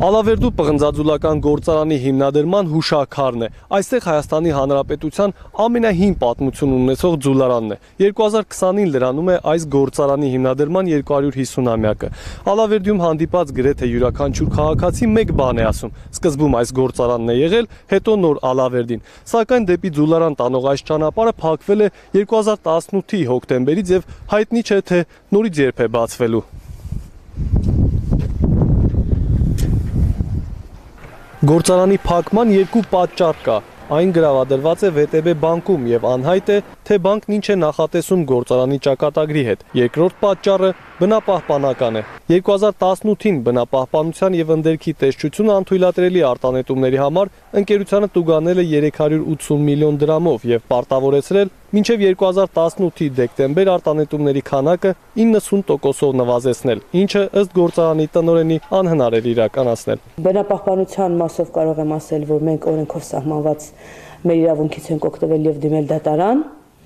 Ալավերդու պղնձաձուլական գործարանի հիմնադրման հուշաքարն է։ Այստեղ Հայաստանի Հանրապետության ամենահին պատմություն ունեցող ձուլարանն է։ 2020-ին լրանում է այս գործարանի հիմնադրման 250-ամյակը։ Ալավերդիում հանդիպած գրեթե յուրաքանչյուր քաղաքացի մեկ բան է ասում. սկզբում այս գործարանն է եղել, հետո նոր Ալավերդին։ Սակայն դեպի ձուլարան տանող այս ճանապարհը փակվել է 2018-ի հոկտեմբերից եւ հայտնի չէ թե նորից երբ է բացվելու։ Գործարանի փակման երկու պատճառ կա։ Այն գրավադրված է ՎՏԲ բանկում եւ անհայտ է, թե բանկն ինչ է նախատեսում գործարանի ճակատագրի հետ։ Երկրորդ պատճառը բնապահպանական է։ 2018-ին բնապահպանության եւ ընդերքի տեսչությունը անթույլատրելի արտանետումների համար ընկերությանը տուգանել է 380 միլիոն դրամով եւ պարտավորեցրել մինչև 2018-ի դեկտեմբեր արտանետումների քանակը 90%-ով նվազեցնել, ինչը ըստ գործարանի տնօրենի անհնար էր իրականացնել։ Բնապահպանության մասով կարող եմ ասել, որ մենք օրենքով սահմանված մեր իրավունքից ենք օգտվել եւ դիմել դատարան։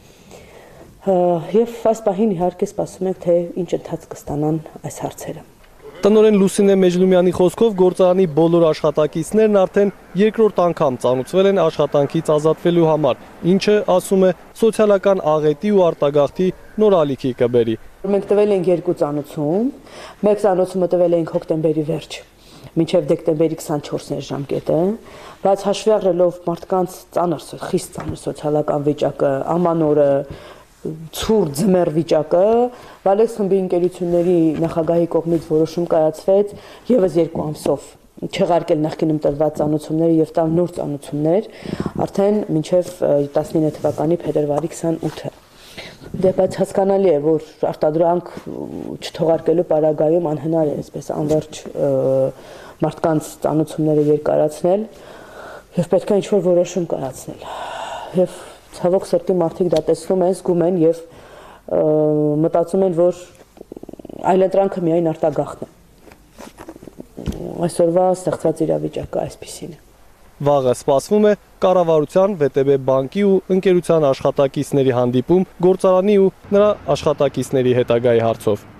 Եվ այս պահին իհարկե սպասում ենք, թե ինչ ընթացք կստանան այս հարցերը։ Տնօրեն Լուսինե Մեջլումյանի խոսքով գործարանի բոլոր աշխատակիցներն արդեն երկրորդ անգամ ծանոթվել են աշխատանքից ազատվելու համար, ինչը, ասում է, սոցիալական աղետի ու արտագաղթի նոր ալիքի կբերի։ Մենք տվել ենք երկու ծանոթում, մեկ ծանոթումը տվել ենք հոկտեմբերի վերջ, մինչև դեկտեմբերի 24-ն ժամկետը, բայց հաշվի առնելով մարդկանց խիստ ծանր սոցիալական վիճակը, ամանորը, ցուրտ ձմեռ վիճակը, Վալեքս խմբի ընկերությունների նախագահի կողմից որոշում կայացվեց եւս 2 ամսով չեղարկել նախկինում տրված ծանոթությունները եւ տալ նոր ծանոթություններ արդեն մինչեւ 19 թվականի փետրվարի 28-ը։ Դե բայց հասկանալի է, որ արտադրանք չթողարկելու պարագայում անհնար է այսպես անverջ մարդկանց ծանոթությունները երկարացնել եւ պետք է ինչ-որ որոշում կայացնել։ Եվ ցավոք սրտի մարդիկ դա տեսնում են, զգում են եւ մտածում են, որ այլընտրանքը միայն արտագաղթն է։ Այսօրվա ստեղծված իրավիճակը այսպիսին է։ Վաղը սպասվում է կառավարության, ՎՏԲ բանկի ու ընկերության աշխատակիցների հանդիպում գործարանի ու նրա աշխատակիցների հետագայի հարցով։